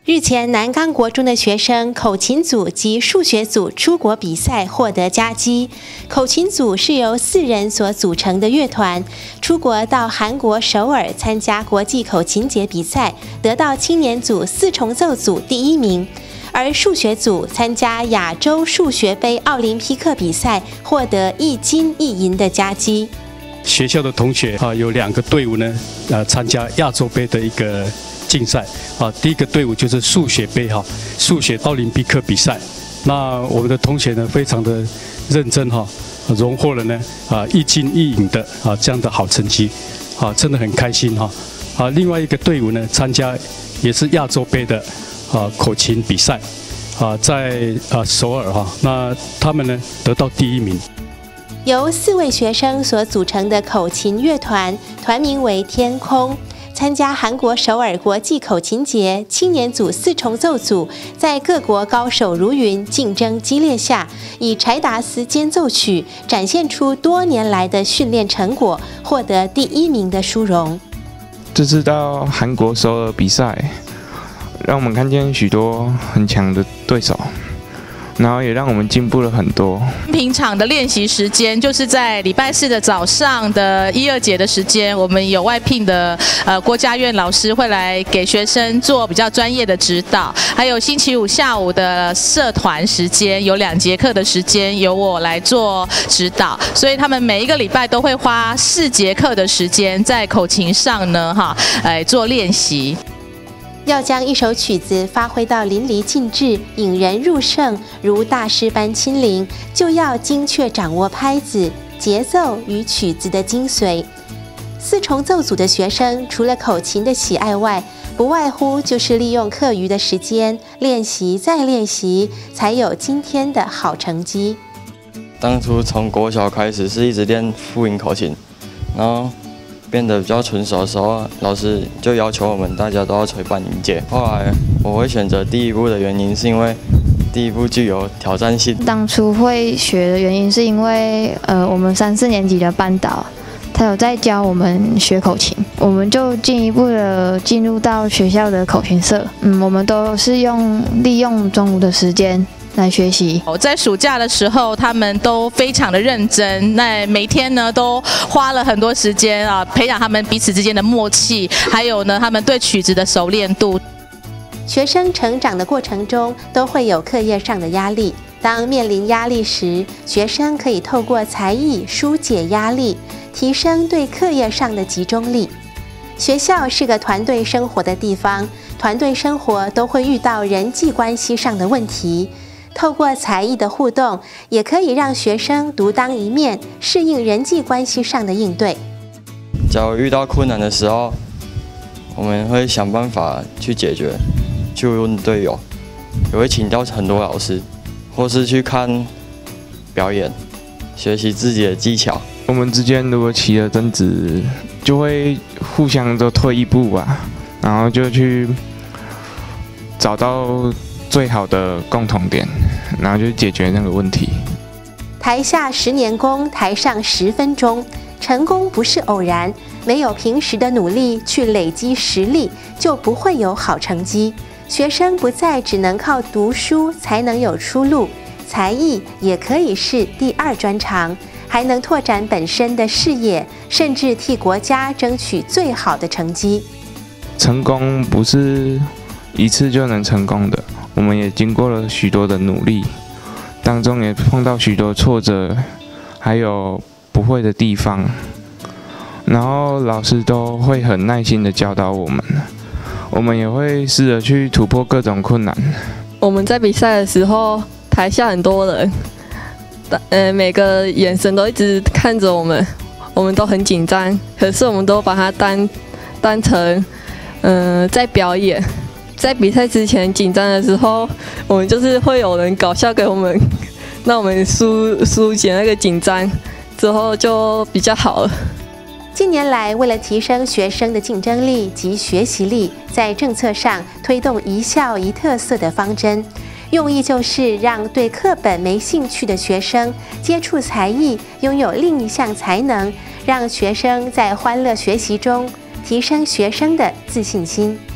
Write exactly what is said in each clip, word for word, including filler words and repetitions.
日前，南港国中的学生口琴组及数学组出国比赛获得佳绩。口琴组是由四人所组成的乐团，出国到韩国首尔参加国际口琴节比赛，得到青年组四重奏组第一名。而数学组参加亚洲数学杯奥林匹克比赛，获得一金一银的佳绩。 学校的同学啊，有两个队伍呢，呃，参加亚洲杯的一个竞赛啊。第一个队伍就是数学杯哈，数学奥林匹克比赛。那我们的同学呢，非常的认真哈，荣获了呢啊一金一银的啊这样的好成绩，啊，真的很开心哈。啊，另外一个队伍呢，参加也是亚洲杯的啊口琴比赛，啊，在啊首尔哈，那他们呢得到第一名。 由四位学生所组成的口琴乐团，团名为天空，参加韩国首尔国际口琴节青年组四重奏组，在各国高手如云、竞争激烈下，以柴达斯间奏曲展现出多年来的训练成果，获得第一名的殊荣。 这次到韩国首尔比赛，让我们看见许多很强的对手。然后也让我们进步了很多。 平常的练习时间就是在礼拜四的早上的一二节的时间，我们有外聘的呃郭家苑老师会来给学生做比较专业的指导，还有星期五下午的社团时间，有两节课的时间由我来做指导，所以他们每一个礼拜都会花四节课的时间在口琴上呢，哈，哎做练习。 要将一首曲子发挥到淋漓尽致、引人入胜，如大师般亲临，就要精确掌握拍子、节奏与曲子的精髓。四重奏组的学生除了口琴的喜爱外，不外乎就是利用课余的时间练习再练习，才有今天的好成绩。 当初从国小开始是一直练复音口琴，然后变得比较纯熟的时候，老师就要求我们大家都要吹半音阶。后来我会选择第一部的原因，是因为第一部具有挑战性。 当初会学的原因是因为，呃，我们三四年级的班导，他有在教我们学口琴，我们就进一步的进入到学校的口琴社。嗯，我们都是用利用中午的时间来学习。 在暑假的时候，他们都非常的认真，那每天呢都花了很多时间啊，培养他们彼此之间的默契，还有呢他们对曲子的熟练度。 学生成长的过程中都会有课业上的压力，当面临压力时，学生可以透过才艺疏解压力，提升对课业上的集中力。学校是个团队生活的地方，团队生活都会遇到人际关系上的问题。透过才艺的互动，也可以让学生独当一面，适应人际关系上的应对。 假如遇到困难的时候，我们会想办法去解决，去问队友，也会请教很多老师，或是去看表演，学习自己的技巧。 我们之间如果起了争执，就会互相都退一步吧，然后就去找到最好的共同点，然后就解决那个问题。 台下十年功，台上十分钟。成功不是偶然，没有平时的努力去累积实力，就不会有好成绩。学生不再只能靠读书才能有出路，才艺也可以是第二专长，还能拓展本身的视野，甚至替国家争取最好的成绩。 成功不是一次就能成功的，我们也经过了许多的努力，当中也碰到许多挫折，还有不会的地方，然后老师都会很耐心的教导我们，我们也会试着去突破各种困难。 我们在比赛的时候，台下很多人，呃，每个眼神都一直看着我们，我们都很紧张，可是我们都把它当当成，嗯、呃，在表演。在比赛之前紧张的时候，我们就是会有人搞笑给我们，让我们疏疏解那个紧张，之后就比较好了。 近年来，为了提升学生的竞争力及学习力，在政策上推动一校一特色的方针，用意就是让对课本没兴趣的学生接触才艺，拥有另一项才能，让学生在欢乐学习中提升学生的自信心。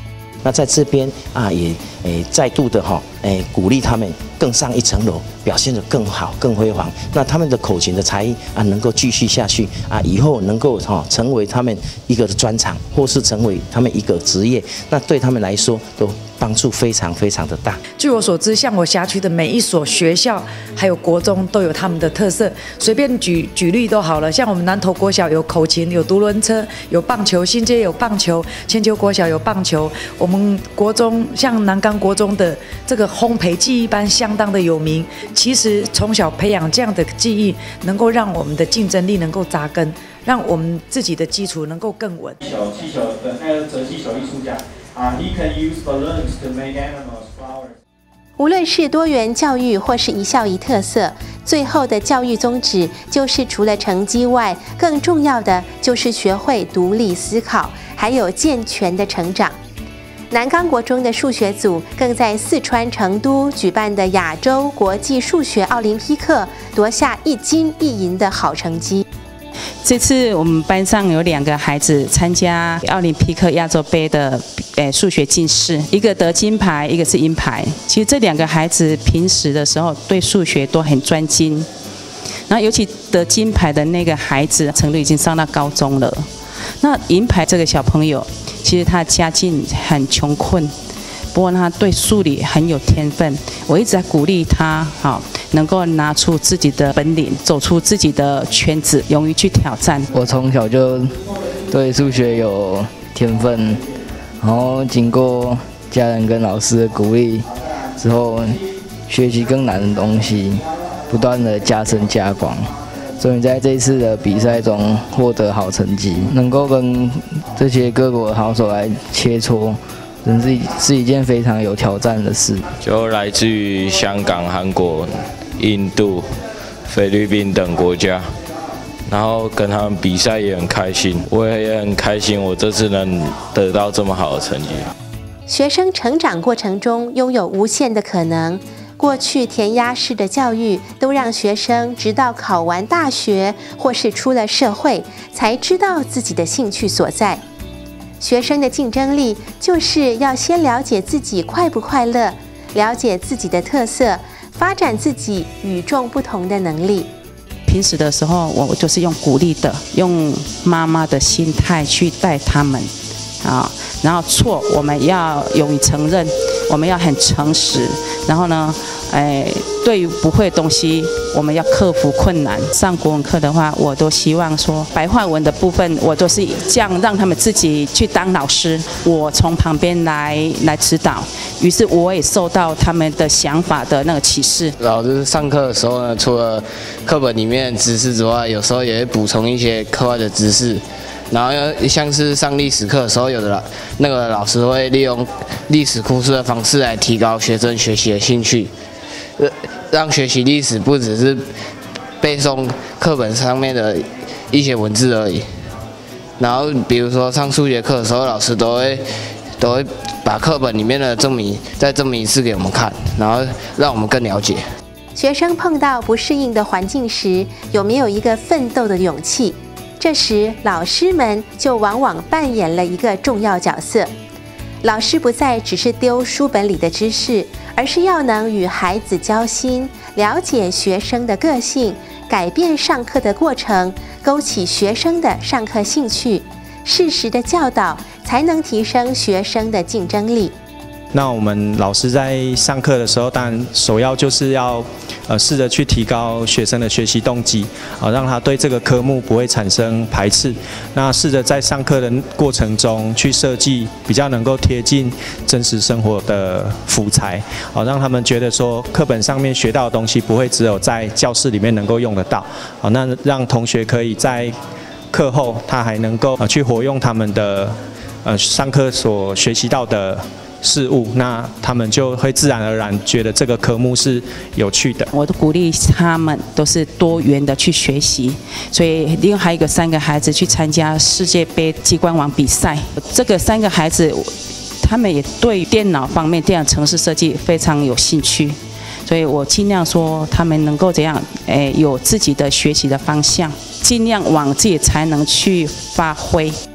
那在这边啊，也诶再度的哈，诶鼓励他们更上一层楼，表现得更好、更辉煌。那他们的口琴的才艺啊，能够继续下去啊，以后能够哈成为他们一个专长，或是成为他们一个职业，那对他们来说都帮助非常非常的大。 据我所知，像我辖区的每一所学校，还有国中都有他们的特色。随便举举例都好了，像我们南投国小有口琴，有独轮车，有棒球；新街有棒球，千秋国小有棒球。我们国中像南港国中的这个烘焙技艺班相当的有名。其实从小培养这样的技艺，能够让我们的竞争力能够扎根，让我们自己的基础能够更稳。 气球气球的那个折气球艺术家啊 ，He can use balloons to make animals flowers。 无论是多元教育或是一校一特色，最后的教育宗旨就是除了成绩外，更重要的就是学会独立思考，还有健全的成长。南港国中的数学组更在四川成都举办的亚洲国际数学奥林匹克夺下一金一银的好成绩。 这次我们班上有两个孩子参加奥林匹克亚洲杯的诶数学竞赛，一个得金牌，一个是银牌。其实这两个孩子平时的时候对数学都很专精，然后尤其得金牌的那个孩子，程度已经上到高中了。那银牌这个小朋友，其实他家境很穷困，不过他对数理很有天分。我一直在鼓励他，好能够拿出自己的本领，走出自己的圈子，勇于去挑战。 我从小就对数学有天分，然后经过家人跟老师的鼓励之后，学习更难的东西，不断的加深加广。终于在这次的比赛中获得好成绩，能够跟这些各国的好手来切磋，真是是一件非常有挑战的事。 就来自于香港、韩国、印度、菲律宾等国家，然后跟他们比赛也很开心，我也很开心，我这次能得到这么好的成绩。 学生成长过程中拥有无限的可能。过去填鸭式的教育都让学生直到考完大学或是出了社会，才知道自己的兴趣所在。学生的竞争力就是要先了解自己快不快乐，了解自己的特色，发展自己与众不同的能力。 平时的时候，我就是用鼓励的，用妈妈的心态去带他们，啊，然后错我们要勇于承认，我们要很诚实，然后呢，哎，对于不会的东西，我们要克服困难。上国文课的话，我都希望说白话文的部分，我都是这样让他们自己去当老师，我从旁边来来指导。于是我也受到他们的想法的那个启示。 老师上课的时候呢，除了课本里面的知识之外，有时候也会补充一些课外的知识。然后像是上历史课的时候，有的老那个老师会利用历史故事的方式来提高学生学习的兴趣，呃，让学习历史不只是背诵课本上面的一些文字而已。然后比如说上数学课的时候，老师都会都会把课本里面的证明再证明一次给我们看，然后让我们更了解。 学生碰到不适应的环境时，有没有一个奋斗的勇气？这时，老师们就往往扮演了一个重要角色。老师不再只是丢书本里的知识，而是要能与孩子交心，了解学生的个性，改变上课的过程，勾起学生的上课兴趣，适时的教导，才能提升学生的竞争力。 那我们老师在上课的时候，当然首要就是要呃试着去提高学生的学习动机，啊，让他对这个科目不会产生排斥。那试着在上课的过程中去设计比较能够贴近真实生活的辅材，啊，让他们觉得说课本上面学到的东西不会只有在教室里面能够用得到，啊，那让同学可以在课后他还能够呃去活用他们的呃上课所学习到的事物，那他们就会自然而然觉得这个科目是有趣的。 我都鼓励他们都是多元的去学习，所以另外还有一个三个孩子去参加世界杯机关网比赛。这个三个孩子，他们也对电脑方面、电脑程式设计非常有兴趣，所以我尽量说他们能够怎样，诶，有自己的学习的方向，尽量往自己才能去发挥。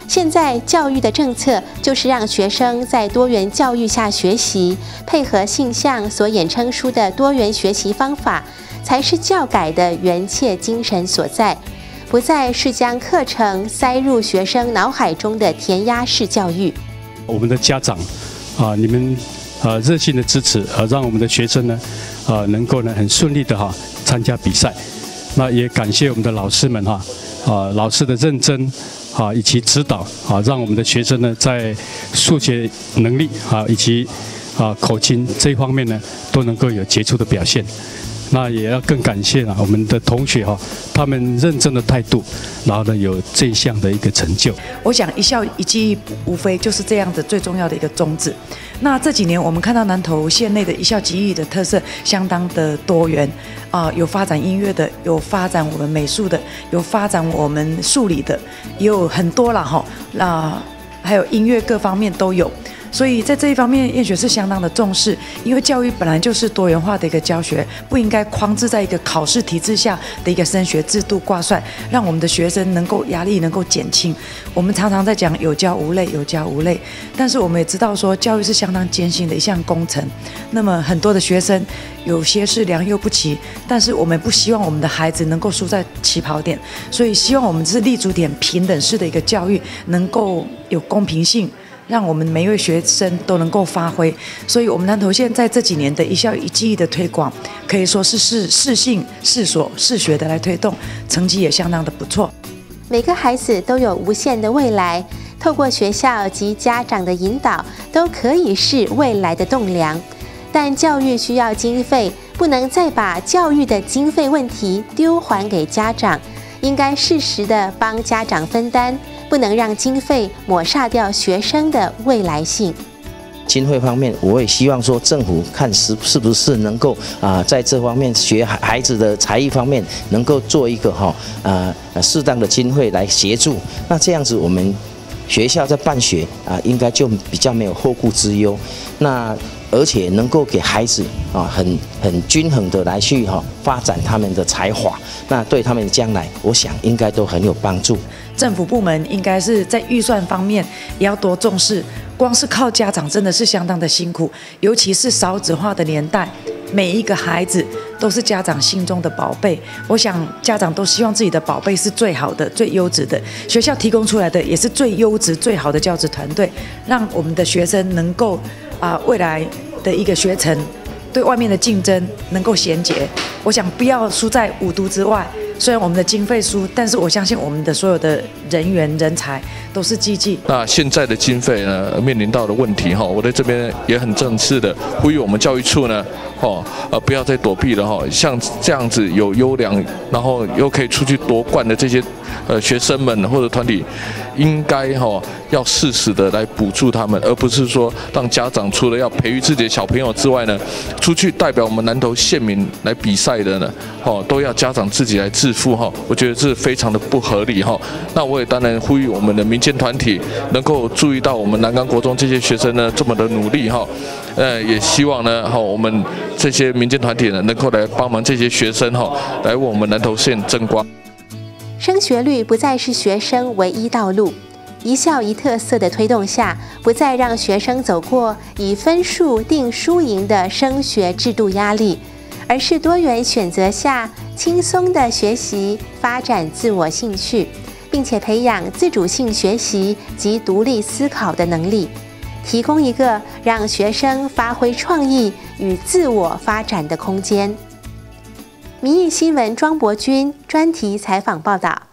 现在教育的政策就是让学生在多元教育下学习，配合性向所衍生出的多元学习方法，才是教改的原切精神所在，不再是将课程塞入学生脑海中的填鸭式教育。 我们的家长啊，你们啊热心的支持，呃，让我们的学生呢，呃，能够呢很顺利的哈参加比赛。那也感谢我们的老师们哈，啊，老师的认真啊以及指导啊，让我们的学生呢在数学能力啊以及啊口琴这一方面呢都能够有杰出的表现。那也要更感谢啊我们的同学哈，他们认真的态度，然后呢有这一项的一个成就。 我想一校一技艺无非就是这样子最重要的一个宗旨。那这几年我们看到南投县内的一校技艺的特色相当的多元啊、呃，有发展音乐的，有发展我们美术的，有发展我们数理的，也有很多啦哈，那、呃、还有音乐各方面都有。所以在这一方面，燕学是相当的重视，因为教育本来就是多元化的一个教学，不应该框制在一个考试体制下的一个升学制度挂帅，让我们的学生能够压力能够减轻。我们常常在讲有教无类，有教无类，但是我们也知道说教育是相当艰辛的一项工程。那么很多的学生有些是良莠不齐，但是我们不希望我们的孩子能够输在起跑点，所以希望我们是立足点平等式的一个教育，能够有公平性。让我们每一位学生都能够发挥，所以我们南投县在这几年的一校一技艺的推广，可以说是是适性、适所、适学的来推动，成绩也相当的不错。 每个孩子都有无限的未来，透过学校及家长的引导，都可以是未来的栋梁。但教育需要经费，不能再把教育的经费问题丢还给家长，应该适时的帮家长分担。不能让经费抹煞掉学生的未来性。 经费方面，我也希望说政府看是是不是能够啊、呃，在这方面学孩子的才艺方面能够做一个哈啊、呃、适当的经费来协助。那这样子我们学校在办学啊、呃，应该就比较没有后顾之忧。那而且能够给孩子啊很很均衡的来去哈发展他们的才华，那对他们将来，我想应该都很有帮助。 政府部门应该是在预算方面也要多重视，光是靠家长真的是相当的辛苦，尤其是少子化的年代，每一个孩子都是家长心中的宝贝。我想家长都希望自己的宝贝是最好的、最优质的，学校提供出来的也是最优质、最好的教职团队，让我们的学生能够啊、呃、未来的一个学程对外面的竞争能够衔接。我想不要输在五都之外。虽然我们的经费输，但是我相信我们的所有的人员人才都是积极。 那现在的经费呢，面临到的问题哈，我在这边也很正式的呼吁我们教育处呢，哦，呃，不要再躲避了哈。像这样子有优良，然后又可以出去夺冠的这些呃学生们或者团体，应该哈要适时的来补助他们，而不是说让家长除了要培育自己的小朋友之外呢，出去代表我们南投县民来比赛的呢，哦，都要家长自己来自负哈。我觉得这非常的不合理哈。那我也当然呼吁我们的民间团体能够注意到我们南港国中这些学生呢这么的努力哈，呃，也希望呢哈我们这些民间团体呢能够来帮忙这些学生哈，来为我们南投县争光。 升学率不再是学生唯一道路，一校一特色的推动下，不再让学生走过以分数定输赢的升学制度压力，而是多元选择下轻松的学习，发展自我兴趣，并且培养自主性学习及独立思考的能力，提供一个让学生发挥创意与自我发展的空间。民意新闻庄伯君专题采访报道。